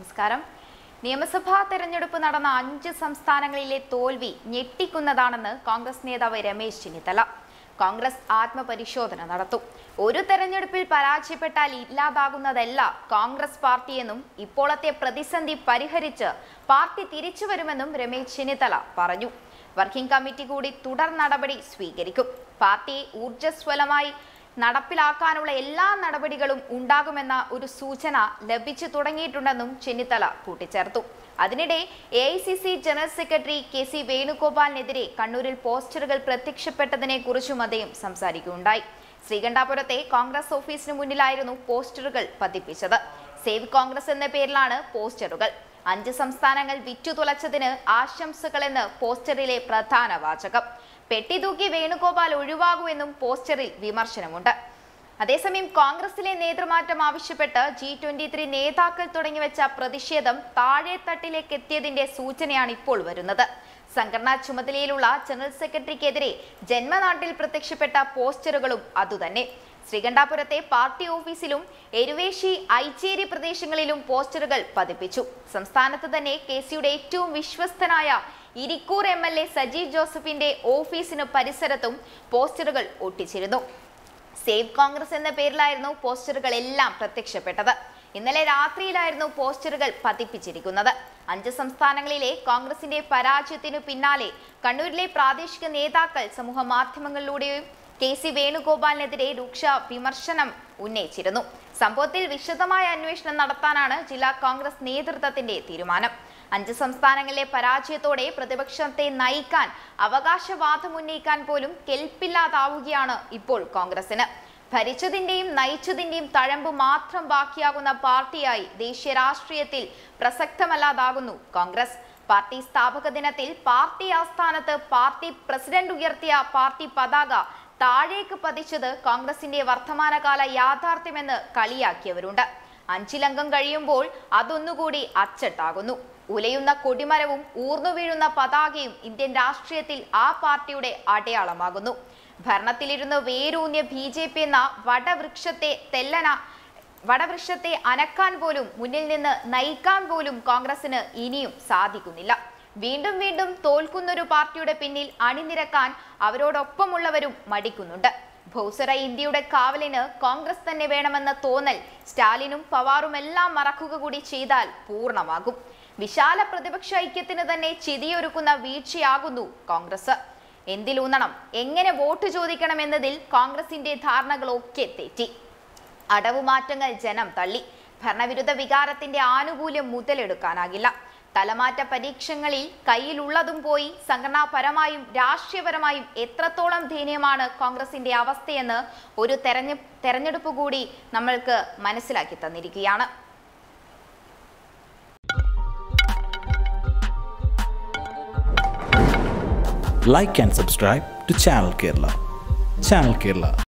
നമസ്കാരം. നിയമസഭാ തെരഞ്ഞെടുപ്പ് നടന്ന 5 സംസ്ഥാനങ്ങളിലെ തോൽവി ഞെട്ടിക്കുന്നതാണെന്ന് കോൺഗ്രസ് നേതാവ് രമേശ് ചെന്നിത്തല. കോൺഗ്രസ് ആത്മപരിശോധന നടത്തും. ഒരു തെരഞ്ഞെടുപ്പിൽ പരാജയപ്പെട്ടാൽ ഇല്ലാതാകുന്നതല്ല കോൺഗ്രസ് പാർട്ടിയെന്നും ഇപ്പോഴത്തെ പ്രതിസന്ധി പരിഹരിച്ച് പാർട്ടി തിരിച്ചുവരുമെന്നും രമേശ് ചെന്നിത്തല പറഞ്ഞു. വർക്കിംഗ് കമ്മിറ്റി കൂടി തുടർ നടപടി സ്വീകരിക്കും. പാർട്ടിയെ ഊർജ്ജസ്വലമായി നടപ്പിലാക്കാനുള്ള എല്ലാ നടപടികളും ഉണ്ടാകുമെന്ന ഒരു സൂചന ലഭിച്ചു തുടങ്ങിയിട്ടുണ്ടെന്നും ചെന്നിത്തല കൂട്ടിച്ചേർത്തു. അതിനിടെ AICC ജനറൽ സെക്രട്ടറി KC വേണുഗോപാലിനെതിരെ കണ്ണൂരിൽ പോസ്റ്ററുകൾ പ്രത്യക്ഷപ്പെട്ടതിനെ കുറിച്ചും അദ്ദേഹം സംസാരിക്കുകയുണ്ടായി. ശ്രീകണ്ഠാപുരത്തെ കോൺഗ്രസ് ഓഫീസിന് മുന്നിലായിരുന്നു പോസ്റ്ററുകൾ പതിപ്പിച്ചത്. സേവ് കോൺഗ്രസ് എന്ന പേരിലാണ് പോസ്റ്ററുകൾ. 5 സംസ്ഥാനങ്ങൾ വിറ്റുതുലച്ചതിന് ആശംസകളെന്ന് പോസ്റ്ററിലെ പ്രധാന വാചകം. പെട്ടിതൂക്കി വേണുഗോപാൽ ഒഴിവാകുമെന്നും പോസ്റ്ററിൽ വിമർശനമുണ്ട്. അതേസമയം കോൺഗ്രസിലെ നേതൃമാറ്റം ആവശ്യപ്പെട്ട് G23 നേതാക്കൾ തുടങ്ങിവെച്ച പ്രതിഷേധം താഴെത്തട്ടിലേക്ക് എത്തിയതിന്റെ സൂചനയാണ് ഇപ്പോൾ വരുന്നത്. സംഘടനാ ചുമതലയിലുള്ള ജനറൽ സെക്രട്ടറിക്കെതിരെ ജന്മനാട്ടിൽ പ്രത്യക്ഷപ്പെട്ട പോസ്റ്ററുകളും അതുതന്നെ. ശ്രീകണ്ഠാപുരത്തെ പാർട്ടി ഓഫീസിലും എരുവേശി ഐച്ചേരി പ്രദേശങ്ങളിലും പോസ്റ്ററുകൾ പതിപ്പിച്ചു. സംസ്ഥാനത്ത് തന്നെ KCയുടെ ഏറ്റവും വിശ്വസ്തനായ ഇരിക്കൂർ MLA സജീവ് ജോസഫിന്റെ ഓഫീസിന് പരിസരത്തും പോസ്റ്ററുകൾ ഒട്ടിച്ചിരുന്നു. സേവ് കോൺഗ്രസ് എന്ന പേരിലായിരുന്നു പോസ്റ്ററുകൾ എല്ലാം പ്രത്യക്ഷപ്പെട്ടത്. ഇന്നലെ രാത്രിയിലായിരുന്നു പോസ്റ്ററുകൾ പതിപ്പിച്ചിരിക്കുന്നത്. 5 സംസ്ഥാനങ്ങളിലെ കോൺഗ്രസിന്റെ പരാജയത്തിനു പിന്നാലെ കണ്ണൂരിലെ പ്രാദേശിക നേതാക്കൾ സമൂഹ മാധ്യമങ്ങളിലൂടെയും KC വേണുഗോപാലിനെതിരെ രൂക്ഷ വിമർശനം ഉന്നയിച്ചിരുന്നു. സംഭവത്തിൽ വിശദമായ അന്വേഷണം നടത്താനാണ് ജില്ലാ കോൺഗ്രസ് നേതൃത്വത്തിന്റെ തീരുമാനം. 5 സംസ്ഥാനങ്ങളിലെ പരാജയത്തോടെ പ്രതിപക്ഷത്തെ നയിക്കാൻ അവകാശവാദം ഉന്നയിക്കാൻ പോലും കെൽപ്പില്ലാതാവുകയാണ് ഇപ്പോൾ കോൺഗ്രസിന്. ഭരിച്ചതിന്റെയും നയിച്ചതിന്റെയും തഴമ്പ് മാത്രം ബാക്കിയാകുന്ന പാർട്ടിയായി ദേശീയ രാഷ്ട്രീയത്തിൽ പ്രസക്തമല്ലാതാകുന്നു കോൺഗ്രസ്. പാർട്ടി സ്ഥാപക ദിനത്തിൽ പാർട്ടി ആസ്ഥാനത്ത് പാർട്ടി പ്രസിഡന്റ് ഉയർത്തിയ പാർട്ടി പതാക താഴേക്ക് പതിച്ചത് കോൺഗ്രസിന്റെ വർത്തമാനകാല യാഥാർത്ഥ്യമെന്ന് കളിയാക്കിയവരുണ്ട്. 5 അംഗം കഴിയുമ്പോൾ അതൊന്നുകൂടി അച്ചട്ടാകുന്നു. ഉലയുന്ന കൊടിമരവും ഊർന്നു വീഴുന്ന പതാകയും ഇന്ത്യൻ രാഷ്ട്രീയത്തിൽ ആ പാർട്ടിയുടെ അടയാളമാകുന്നു. ഭരണത്തിലിരുന്ന് വേരൂന്നിയ BJP എന്ന വടവൃക്ഷത്തെ അനക്കാൻ പോലും മുന്നിൽ നിന്ന് നയിക്കാൻ പോലും കോൺഗ്രസിന് ഇനിയും സാധിക്കുന്നില്ല. വീണ്ടും വീണ്ടും തോൽക്കുന്നൊരു പാർട്ടിയുടെ പിന്നിൽ അണിനിരക്കാൻ അവരോടൊപ്പമുള്ളവരും മടിക്കുന്നുണ്ട്. ഭോസറ ഇന്ത്യയുടെ കാവലിന് കോൺഗ്രസ് തന്നെ വേണമെന്ന തോന്നൽ സ്റ്റാലിനും പവാറുമെല്ലാം മറക്കുക കൂടി ചെയ്താൽ പൂർണ്ണമാകും. വിശാല പ്രതിപക്ഷ ഐക്യത്തിന് തന്നെ ചിതിയൊരുക്കുന്ന വീഴ്ചയാകുന്നു കോൺഗ്രസ്. എന്തിലൂന്നണം, എങ്ങനെ വോട്ട് ചോദിക്കണം എന്നതിൽ കോൺഗ്രസിന്റെ ധാരണകളൊക്കെ തെറ്റി. അടവുമാറ്റങ്ങൾ ജനം തള്ളി. ഭരണവിരുദ്ധ വികാരത്തിന്റെ ആനുകൂല്യം മുതലെടുക്കാനാകില്ല. തലമാറ്റ പരീക്ഷങ്ങളിൽ കയ്യിലുള്ളതും പോയി. സംഘടനാപരമായും രാഷ്ട്രീയപരമായും എത്രത്തോളം ദയനീയമാണ് കോൺഗ്രസിന്റെ അവസ്ഥയെന്ന് ഒരു തെരഞ്ഞെടുപ്പ് കൂടി നമ്മൾക്ക് മനസ്സിലാക്കി തന്നിരിക്കുകയാണ്. Like and subscribe to Channel Kerala.